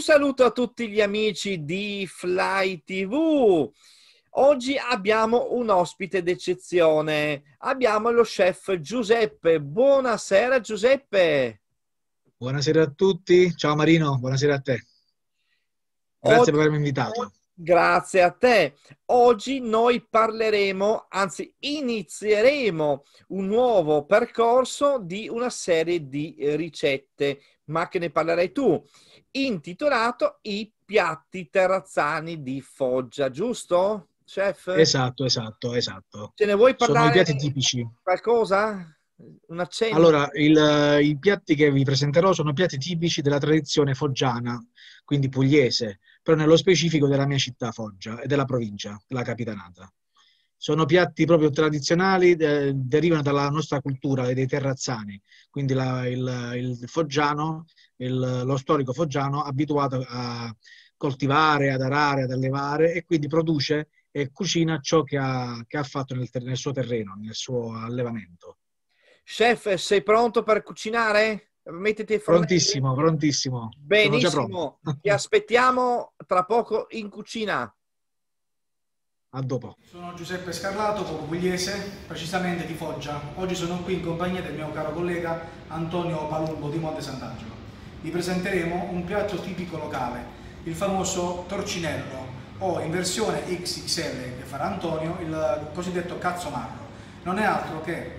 saluto a tutti gli amici di Fly TV. Oggi abbiamo un ospite d'eccezione. Abbiamo lo chef Giuseppe. Buonasera Giuseppe. Buonasera a tutti, ciao Marino, buonasera a te. Grazie per Oggi, avermi invitato. grazie a te. Oggi noi parleremo, anzi inizieremo un nuovo percorso di una serie di ricette, ma che ne parlerai tu, intitolato I piatti terrazzani di Foggia, giusto, chef? Esatto. Ce ne vuoi Sono i parlare piatti tipici. qualcosa? Un accenno? Allora, i piatti che vi presenterò sono piatti tipici della tradizione foggiana, quindi pugliese, però nello specifico della mia città Foggia e della provincia, della Capitanata. Sono piatti proprio tradizionali, derivano dalla nostra cultura dei terrazzani, quindi il foggiano, lo storico foggiano abituato a coltivare, ad arare, ad allevare e quindi produce e cucina ciò che ha fatto nel suo terreno, nel suo allevamento. Chef, sei pronto per cucinare? Mettiti i fornelli. Prontissimo, prontissimo. Sono già pronto. Benissimo, ti aspettiamo tra poco in cucina. A dopo. Sono Giuseppe Scarlato, pugliese, precisamente di Foggia. Oggi sono qui in compagnia del mio caro collega Antonio Palumbo di Monte Sant'Angelo. Vi presenteremo un piatto tipico locale, il famoso torcinello, o in versione XXL che farà Antonio, il cosiddetto cazzomarro. Non è altro che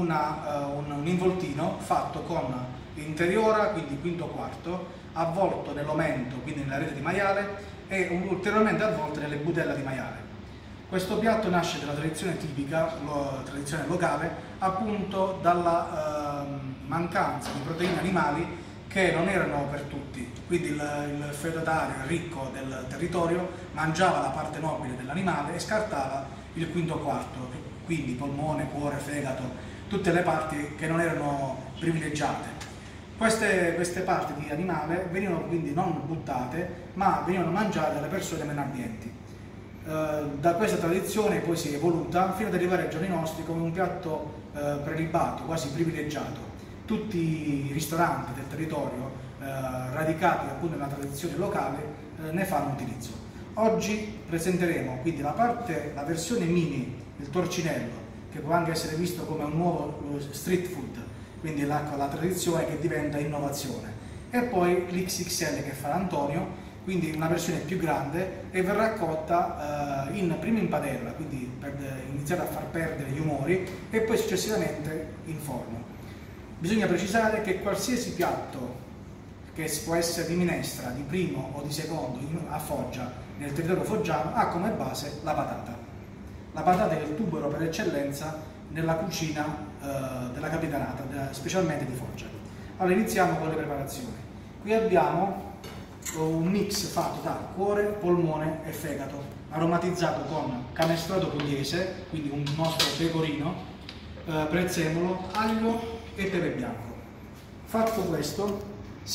un involtino fatto con interiora, quindi quinto quarto, avvolto nell'omento, quindi nella rete di maiale, e ulteriormente avvolto nelle budella di maiale. Questo piatto nasce dalla tradizione tipica, tradizione locale, appunto dalla mancanza di proteine animali che non erano per tutti. Quindi il feudatario ricco del territorio mangiava la parte nobile dell'animale e scartava il quinto quarto, quindi polmone, cuore, fegato, tutte le parti che non erano privilegiate. Queste parti di animale venivano quindi non buttate, ma venivano mangiate dalle persone meno abbienti. Da questa tradizione poi si è evoluta fino ad arrivare ai giorni nostri come un piatto prelibato, quasi privilegiato. Tutti i ristoranti del territorio, radicati appunto nella tradizione locale, ne fanno utilizzo. Oggi presenteremo quindi la versione mini, il torcinello, che può anche essere visto come un nuovo street food, quindi la tradizione che diventa innovazione, e poi l'XXL che farà Antonio, quindi una versione più grande, e verrà cotta prima in padella, quindi per iniziare a far perdere gli umori, e poi successivamente in forno. Bisogna precisare che qualsiasi piatto che può essere di minestra, di primo o di secondo a Foggia, nel territorio foggiano, ha come base la patata. La patata è il tubero per eccellenza nella cucina della Capitanata, specialmente di Foggia. Allora iniziamo con le preparazioni. Qui abbiamo un mix fatto da cuore, polmone e fegato, aromatizzato con canestrato pugliese, quindi un nostro pecorino, prezzemolo, aglio e pepe bianco. Fatto questo,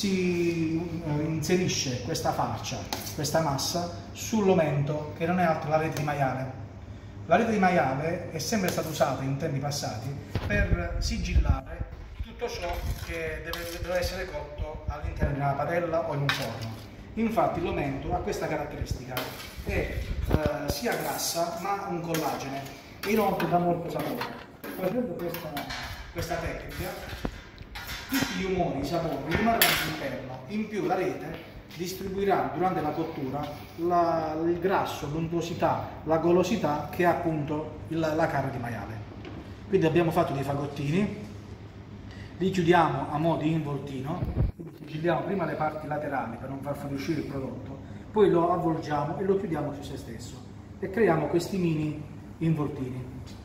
si inserisce questa farcia, questa massa, sull'omento, che non è altro la rete di maiale. La rete di maiale è sempre stata usata in tempi passati per sigillare tutto ciò che deve essere cotto all'interno di una padella o in un forno. Infatti l'omento ha questa caratteristica, è sia grassa ma un collagene, e inoltre dà molto sapore. Facendo questa tecnica, tutti gli umori, i sapori rimarranno all'interno. In più la rete distribuirà durante la cottura il grasso, l'untuosità, la golosità che ha appunto la carne di maiale. Quindi abbiamo fatto dei fagottini, li chiudiamo a mo' di involtino, quindi sigilliamo prima le parti laterali per non far fuoriuscire il prodotto, poi lo avvolgiamo e lo chiudiamo su se stesso e creiamo questi mini involtini.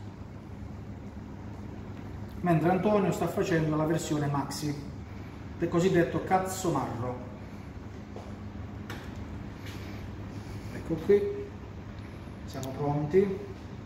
Mentre Antonio sta facendo la versione maxi, del cosiddetto cazzomarro. Ecco qui, siamo pronti.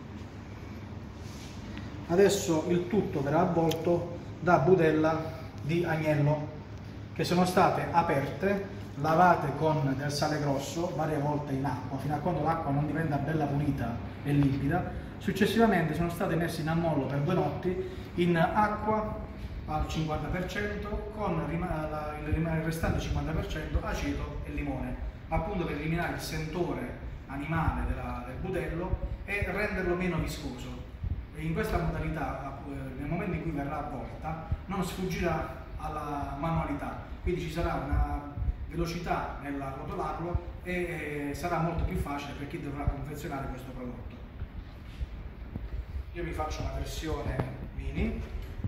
Adesso il tutto verrà avvolto da budella di agnello che sono state aperte, lavate con del sale grosso varie volte in acqua fino a quando l'acqua non diventa bella pulita e limpida. Successivamente sono state messe in ammollo per 2 notti in acqua al 50% con il restante 50% aceto e limone, appunto per eliminare il sentore animale del budello e renderlo meno viscoso. E in questa modalità, nel momento in cui verrà avvolta, non sfuggirà alla manualità, quindi ci sarà una velocità nel rotolarlo e sarà molto più facile per chi dovrà confezionare questo prodotto. Io mi faccio una versione mini.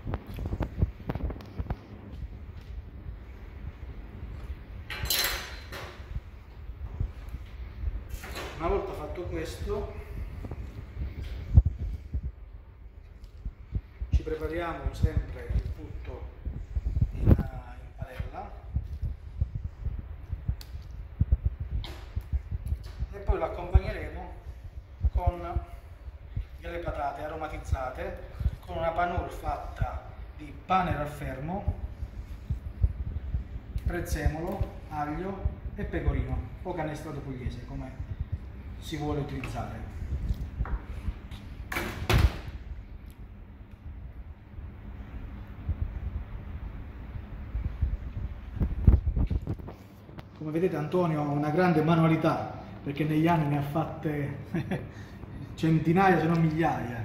Una volta fatto questo, ci prepariamo sempre il tutto in padella e poi lo accompagneremo con delle patate aromatizzate, con una panure fatta di pane raffermo, prezzemolo, aglio e pecorino o canestrato pugliese, come si vuole utilizzare. Come vedete, Antonio ha una grande manualità, perché negli anni ne ha fatte centinaia se non migliaia.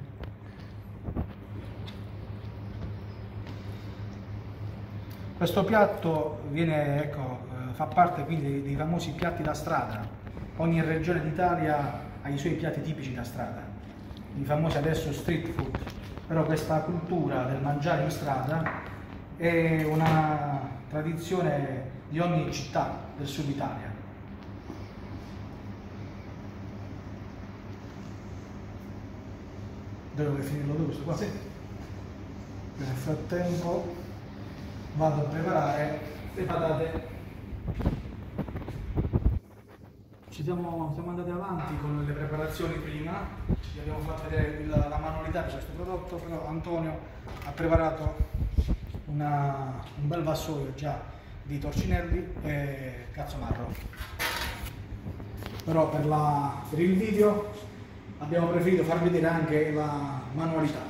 Questo piatto viene, fa parte quindi dei famosi piatti da strada. Ogni regione d'Italia ha i suoi piatti tipici da strada, i famosi adesso street food, però questa cultura del mangiare in strada è una tradizione di ogni città del sud Italia. Devo finirlo tu questo qua? Sì. Nel frattempo vado a preparare le patate. Siamo andati avanti con le preparazioni prima, vi abbiamo fatto vedere la manualità di questo prodotto, però Antonio ha preparato un bel vassoio già di torcinelli e cazzomarro. Però per il video abbiamo preferito far vedere anche la manualità.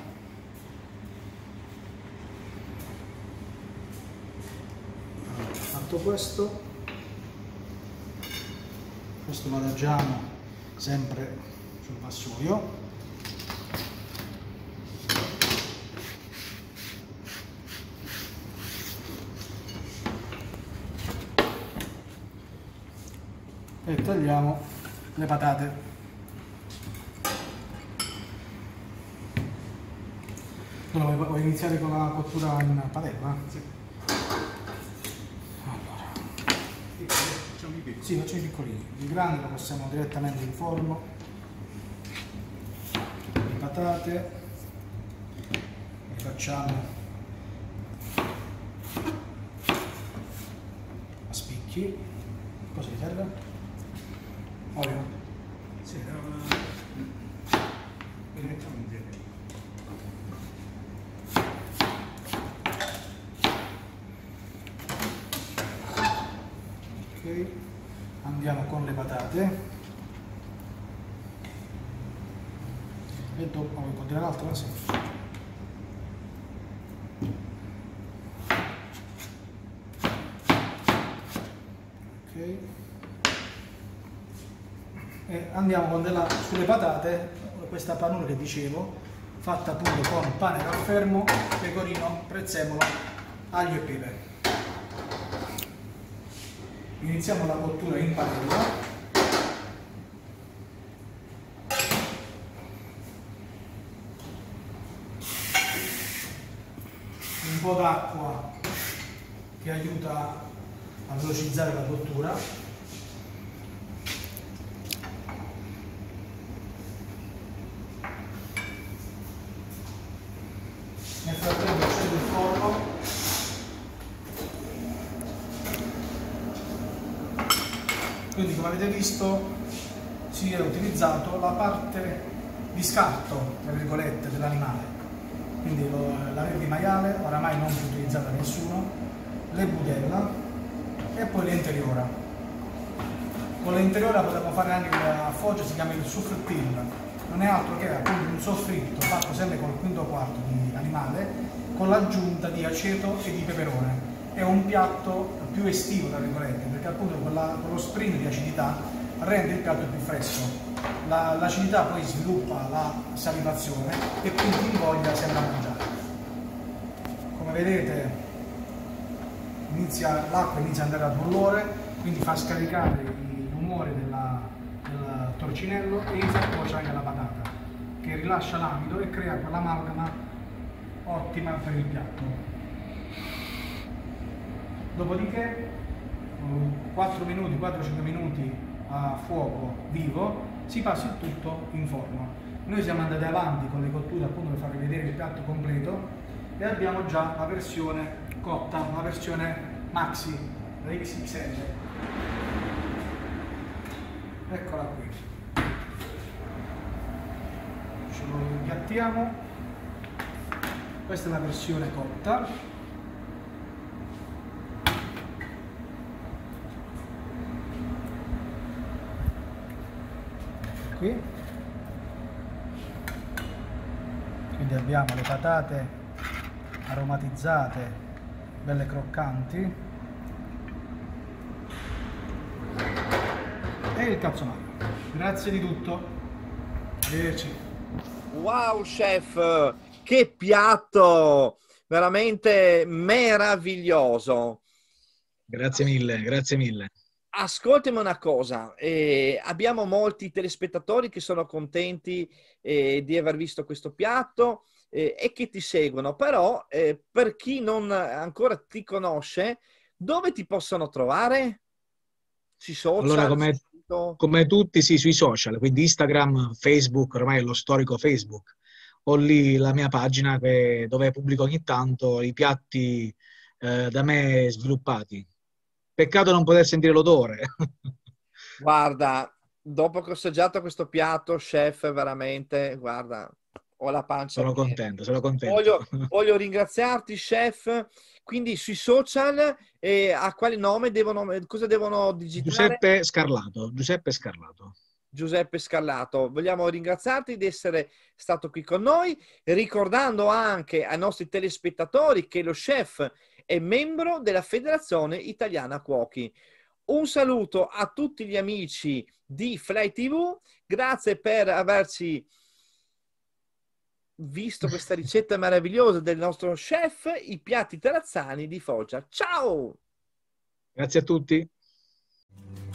Allora, fatto questo lo adagiamo sempre sul vassoio. E tagliamo le patate. Allora, vuoi iniziare con la cottura in padella? Sì. Sì, facciamo i piccolini. I grandi lo passiamo direttamente in forno. Le patate le facciamo a spicchi. Cosa vi serve? Olio? Sì, li mettiamo insieme. Ok. Andiamo con le patate e dopo vuoi continuare l'altra? Sì. Ok, e andiamo sulle patate, questa panura che dicevo, fatta appunto con pane raffermo, pecorino, prezzemolo, aglio e pepe. Iniziamo la cottura in padella. Un po' d'acqua che aiuta a velocizzare la cottura. Nel frattempo accendo il forno. Quindi, come avete visto, si è utilizzato la parte di scarto, tra virgolette, dell'animale. Quindi la rete di maiale, oramai non più utilizzata da nessuno, le budella e poi l'interiora. Con l'interiora potremmo fare anche a Foggia, si chiama il souffletil, non è altro che appunto un soffritto fatto sempre con il quinto quarto di animale, con l'aggiunta di aceto e di peperone. È un piatto più estivo, tra virgolette, perché appunto quello sprint di acidità rende il piatto più fresco. L'acidità poi sviluppa la salivazione e quindi invoglia sempre a mangiare. Come vedete l'acqua inizia ad andare a bollore, quindi fa scaricare i rumori del torcinello e inizia a cuocere anche la patata, che rilascia l'amido e crea quell'amalgama ottima per il piatto. Dopodiché 4-5 minuti a fuoco vivo si passa il tutto in forno. Noi siamo andati avanti con le cotture appunto per farvi vedere il piatto completo e abbiamo già la versione cotta, una versione maxi, la XXL. Eccola qui. Ce lo impiattiamo. Questa è la versione cotta. Qui. Quindi abbiamo le patate aromatizzate, belle croccanti, e il calzolaio. Grazie di tutto, arrivederci. Wow chef, che piatto veramente meraviglioso. Grazie mille, grazie mille. Ascoltami una cosa, abbiamo molti telespettatori che sono contenti di aver visto questo piatto e che ti seguono, però per chi non ancora ti conosce, dove ti possono trovare? Sui social? Allora, Sul sito? come tutti, sì, sui social, quindi Instagram, Facebook, ormai è lo storico Facebook. Ho lì la mia pagina dove pubblico ogni tanto i piatti da me sviluppati. Peccato non poter sentire l'odore. Guarda, dopo che ho assaggiato questo piatto, chef, veramente, guarda, ho la pancia Sono piena. contento, sono contento. Voglio ringraziarti, chef. Quindi sui social, a quale nome cosa devono digitare? Giuseppe Scarlato, Giuseppe Scarlato. Giuseppe Scarlato. Vogliamo ringraziarti di essere stato qui con noi, ricordando anche ai nostri telespettatori che lo chef è membro della Federazione Italiana Cuochi. Un saluto a tutti gli amici di Fly TV, grazie per averci visto questa ricetta meravigliosa del nostro chef, i piatti terrazzani di Foggia. Ciao! Grazie a tutti.